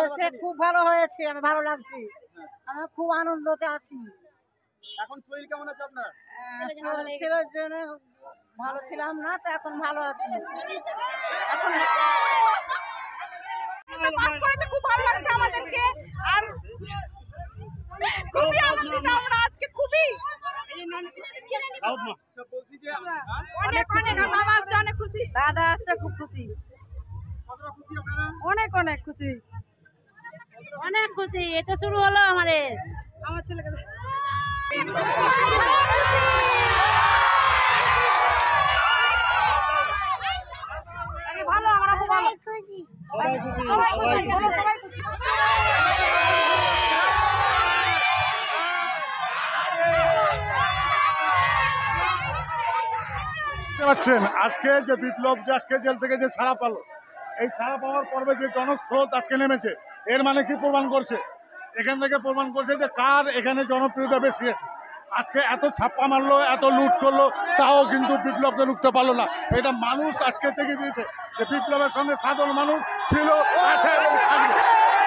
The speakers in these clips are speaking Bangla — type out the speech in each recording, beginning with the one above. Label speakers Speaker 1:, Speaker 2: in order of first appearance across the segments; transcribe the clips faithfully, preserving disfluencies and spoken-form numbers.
Speaker 1: হয়েছে, খুব ভালো হয়েছে, আমি ভালো লাগছে, আমি খুব আনন্দতে আছি।
Speaker 2: এখন শরীর কেমন আছে আপনার?
Speaker 1: ছেলের জন্য ভালো ছিলাম না, তো এখন ভালো আছি। এখন পাস করেছে, খুব ভালো লাগছে আমাদেরকে, আর খুবই আনন্দিত আমরা আজকে, খুবই
Speaker 3: অনেক অনেক বাবা আসছে, অনেক খুশি, দাদা আসছে, খুব খুশি, অনেক অনেক খুশি, অনেক খুশি। এটা শুরু হলো আমাদের আমার ছেলেকে ভালো, আমরা খুব ভালো খুশি, সবাই খুশি, সবাই খুশি।
Speaker 4: পাচ্ছেন আজকে যে বিপ্লব যে আজকে জেল থেকে যে ছাড়া পেল, এই ছাড়া পাওয়ার পর্বে যে জনস্রোত আজকে নেমেছে, এর মানে কি প্রমাণ করছে? এখান থেকে প্রমাণ করছে যে কার এখানে জনপ্রিয়তা বেশি আছে। আজকে এত ছাপ্পা মারলো, এত লুট করলো, তাও কিন্তু বিপ্লবকে রুখতে পারলো না। এটা মানুষ আজকে থেকে দিয়েছে যে বিপ্লবের সঙ্গে সাধারণ মানুষ ছিল, আছে এবং থাকবে।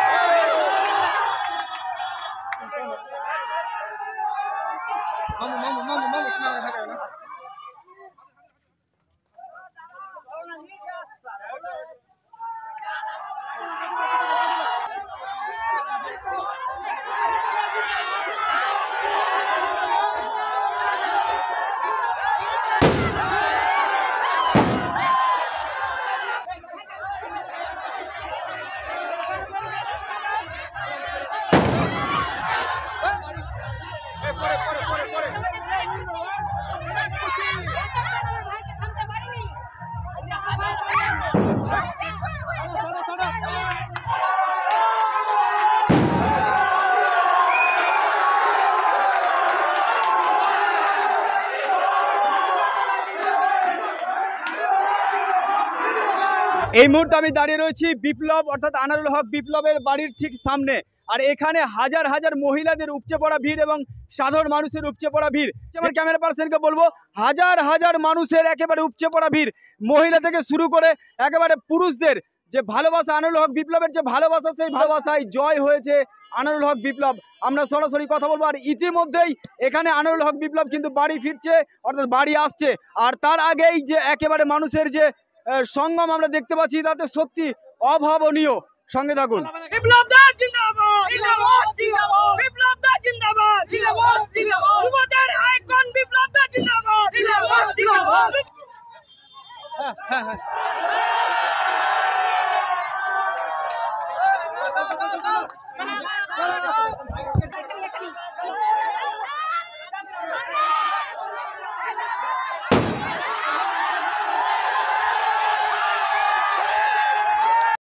Speaker 2: এই মুহূর্তে আমি দাঁড়িয়ে রয়েছি বিপ্লব অর্থাৎ আনারুল হক বিপ্লবের বাড়ির ঠিক সামনে, আর এখানে হাজার হাজার মহিলাদের উপচে পড়া ভিড় এবং সাধারণ মানুষের উপচে পড়া ভিড়। আমার ক্যামেরা পার্সনকে বলবো, হাজার হাজার মানুষের একেবারে উপচে পড়া ভিড়, মহিলা থেকে শুরু করে একেবারে পুরুষদের যে ভালোবাসা, আনারুল হক বিপ্লবের যে ভালোবাসা, সেই ভালোবাসায় জয় হয়েছে আনারুল হক বিপ্লব। আমরা সরাসরি কথা বলবো, আর ইতিমধ্যেই এখানে আনারুল হক বিপ্লব কিন্তু বাড়ি ফিরছে, অর্থাৎ বাড়ি আসছে। আর তার আগেই যে একেবারে মানুষের যে সঙ্গম আমরা দেখতে পাচ্ছি, তাতে সত্যি অভাবনীয়। সঙ্গে থাকুন।
Speaker 3: বিপ্লব দা জিন্দাবাদ, জিন্দাবাদ, জিন্দাবাদ, বিপ্লব দা জিন্দাবাদ, জিন্দাবাদ, জিন্দাবাদ, যুবদের আইকন বিপ্লব দা জিন্দাবাদ, জিন্দাবাদ, জিন্দাবাদ। হ্যাঁ হ্যাঁ হ্যাঁ